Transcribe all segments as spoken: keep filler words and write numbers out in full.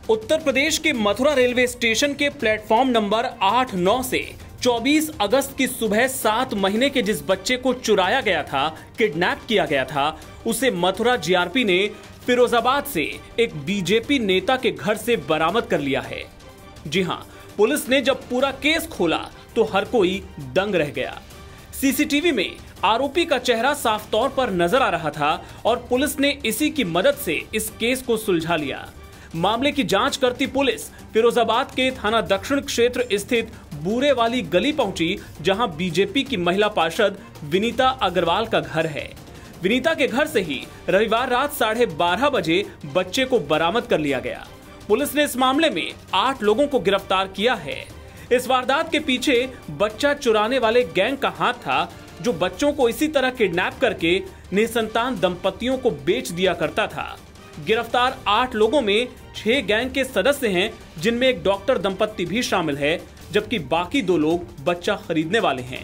उत्तर प्रदेश के Mathura railway station के platform number आठ नौ से चौबीस अगस्त की सुबह सात महीने के जिस बच्चे को चुराया गया था, किडनैप किया गया था, उसे मथुरा जीआरपी ने फिरोजाबाद से एक बीजेपी नेता के घर से बरामद कर लिया है। जी हां, पुलिस ने जब पूरा केस खोला तो हर कोई दंग रह गया। सीसीटीवी में आरोपी का चेहरा साफ तौर पर नजर आ रहा था और पुलिस ने इसी की मदद से इस केस को सुलझा लिया। मामले की जांच करती पुलिस फिरोजाबाद के थाना दक्षिण क्षेत्र स्थित बूरे वाली गली पहुंची, जहां बीजेपी की महिला पार्षद विनीता अग्रवाल का घर है। विनीता के घर से ही रविवार रात साढ़े बारह बजे बच्चे को बरामद कर लिया गया। पुलिस ने इस मामले में आठ लोगों को गिरफ्तार किया है। इस वारदात के पीछे बच्चा चुराने वाले गैंग का हाथ था, जो बच्चों को इसी तरह किडनैप करके निसंतान दंपतियों को बेच दिया करता था। गिरफ्तार आठ लोगों में छह गैंग के सदस्य हैं, जिनमें एक डॉक्टर दंपत्ति भी शामिल है, जबकि बाकी दो लोग बच्चा खरीदने वाले हैं।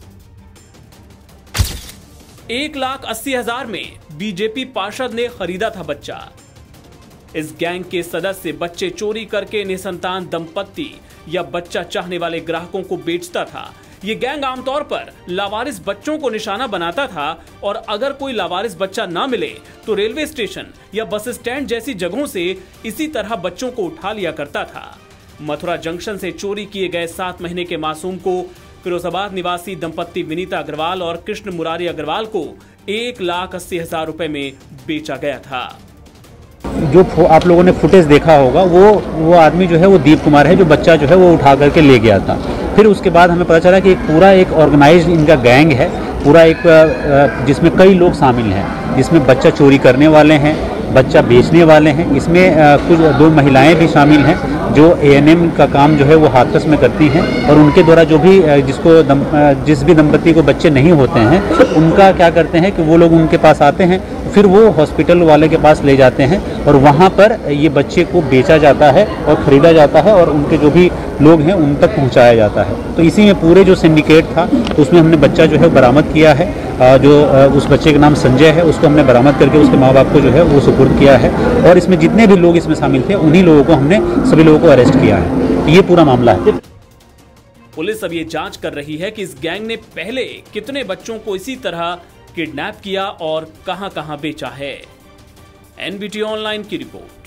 एक लाख अस्सी हजार में बीजेपी पार्षद ने खरीदा था बच्चा। इस गैंग के सदस्य बच्चे चोरी करके निसंतान दंपत्ति या बच्चा चाहने वाले ग्राहकों को बेचता था। ये गैंग आमतौर पर लावारिस बच्चों को निशाना बनाता था और अगर कोई लावारिस बच्चा ना मिले तो रेलवे स्टेशन या बस स्टैंड जैसी जगहों से इसी तरह बच्चों को उठा लिया करता था। मथुरा जंक्शन से चोरी किए गए सात महीने के मासूम को फिरोजाबाद निवासी दंपत्ति विनीता अग्रवाल और कृष्ण मुरारी अग्रवाल को एक लाख अस्सी हजार रुपए में बेचा गया था। जो आप लोगों ने फुटेज देखा होगा, वो वो आदमी जो है वो दीप कुमार है, जो बच्चा जो है वो उठा करके ले गया था। फिर उसके बाद हमें पता चला कि एक पूरा एक ऑर्गेनाइज्ड इनका गैंग है, पूरा एक जिसमें कई लोग शामिल हैं, जिसमें बच्चा चोरी करने वाले हैं, बच्चा बेचने वाले हैं। इसमें कुछ दो महिलाएं भी शामिल हैं जो एएनएम का काम जो है वो हाथरस में करती हैं, और उनके द्वारा जो भी जिसको दम, जिस भी दंपति को बच्चे नहीं होते हैं, उनका क्या करते हैं कि वो लोग उनके पास आते हैं, फिर वो हॉस्पिटल वाले के पास ले जाते हैं और वहाँ पर ये बच्चे को बेचा जाता है और ख़रीदा जाता है और उनके जो भी लोग हैं उन तक पहुँचाया जाता है। तो इसी में पूरे जो सिंडिकेट था, तो उसमें हमने बच्चा जो है बरामद किया है। जो उस बच्चे का नाम संजय है, उसको हमने बरामद करके उसके माँ बाप को जो है वो सुपुर्द किया है, और इसमें जितने भी लोग इसमें शामिल थे उन्हीं लोगों को हमने सभी लोगों को अरेस्ट किया है। तो ये पूरा मामला है। पुलिस अब ये जांच कर रही है कि इस गैंग ने पहले कितने बच्चों को इसी तरह किडनैप किया और कहां-कहां बेचा है। एनबीटी ऑनलाइन की रिपोर्ट।